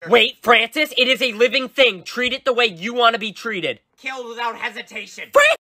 Wait, Francis, it is a living thing. Treat it the way you want to be treated. Killed without hesitation.